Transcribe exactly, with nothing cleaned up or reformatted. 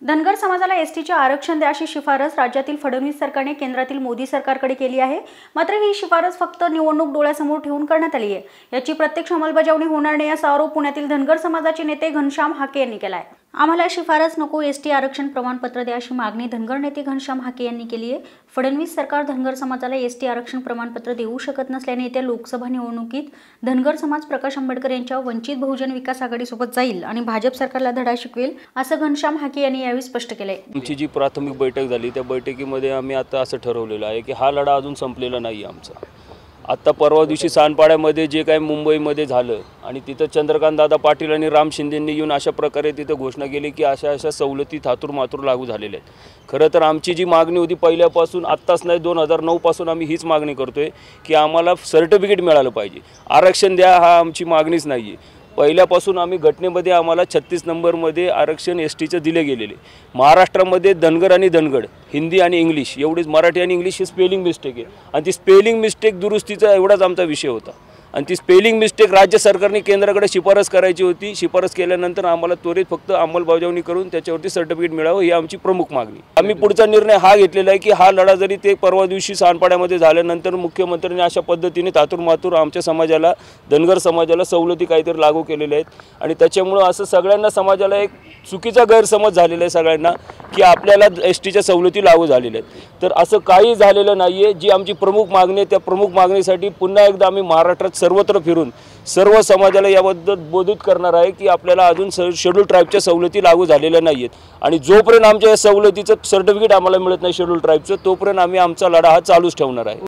धनगर समाजाला एसटीचे आरक्षण द्या अशी शिफारस राज्यातील फडणवीस सरकारने केंद्रातील मोदी सरकारकडे केली आहे। मात्र ही शिफारस फक्त निवडणूक डोळ्यासमोर ठेवून करण्यात आली आहे। याची प्रत्यक्ष अंमलबजावणी होणार नाही असा आरोप पुण्यातील धनगर समाजाचे नेते घनश्याम हाके यांनी केला आहे। आम्हाला शिफारस नको, एसटी आरक्षण प्रमाणपत्र द्या अशी मागणी धनगर नेते घनश्याम हाके यांनी केली आहे। फडणवीस सरकार धनगर समाजाला एसटी आरक्षण प्रमाणपत्र देऊ शकत नसल्याने येत्या लोकसभा निवडणुकीत धनगर समाज प्रकाश आंबेडकर यांच्या वंचित बहुजन विकास आघाडीसोबत जाईल आणि भाजप सरकारला धडा शिकवेल असं घनश्याम हाके यांनी यावेळी स्पष्ट केले। आमची जी प्राथमिक बैठक झाली त्या बैठकीमध्ये आम्ही आता असं ठरवलेलं आहे की हा लढा अजून संपलेला नाही आमचा। आता परवा दिवशी सानपाड्यामध्ये जे काही मुंबईमध्ये झालं आणि तिथं चंद्रकांत दादा पाटील आणि राम शिंदेंनी येऊन अशा प्रकारे तिथं घोषणा केली की अशा अशा सवलती थातूर मातूर लागू झालेल्या आहेत। खरं तर आमची जी मागणी होती पहिल्यापासून आत्ताच नाही, दोन हजार नऊ पासून आम्ही हीच मागणी करतोय की आम्हाला सर्टिफिकेट मिळालं पाहिजे, आरक्षण द्या हा आमची मागणीच नाही आहे। पहिल्यापासून आम्ही घटनेमध्ये आम्हाला छत्तीस नंबरमध्ये आरक्षण एस टीचं दिले गेलेले। महाराष्ट्रामध्ये धनगर आणि धनगड हिंदी आणि इंग्लिश एवढीच, मराठी आणि इंग्लिश ही स्पेलिंग मिस्टेक आहे आणि ती स्पेलिंग मिस्टेक दुरुस्तीचा एवढाच आमचा विषय होता आणि ती स्पेलिंग मिस्टेक राज्य सरकारने केंद्राकडे शिफारस करायची होती। शिफारस केल्यानंतर आम्हाला त्वरित फक्त अंमलबजावणी करून त्याच्यावरती सर्टिफिकेट मिळावं ही आमची प्रमुख मागणी। आम्ही पुढचा निर्णय हा घेतलेला आहे की हा लढा जरी ते परवा दिवशी सानपाड्यामध्ये झाल्यानंतर मुख्यमंत्र्यांनी अशा पद्धतीने तातूर मातूर आमच्या समाजाला, धनगर समाजाला सवलती काहीतरी लागू केलेल्या आहेत आणि त्याच्यामुळं असं सगळ्यांना समाजाला एक चुकीचा गैरसमज झालेला आहे सगळ्यांना की आपल्याला एस टीच्या सवलती लागू झालेल्या आहेत। तर असं काही झालेलं नाही आहे। जी आमची प्रमुख मागणी आहे त्या प्रमुख मागणीसाठी पुन्हा एकदा आम्ही महाराष्ट्रात सर्वत्र फिरून सर्व समाजाला याबद्दल बोधित करणार आहे की आपल्याला अजून शेड्यूल ट्राईबच्या सवलती लागू झालेल्या नाही आहेत आणि जोपर्यंत आमच्या या सवलतीचं सर्टिफिकेट आम्हाला मिळत नाही शेड्यूल ट्राईबचं, तोपर्यंत आम्ही आमचा लढा हा चालूच ठेवणार आहे।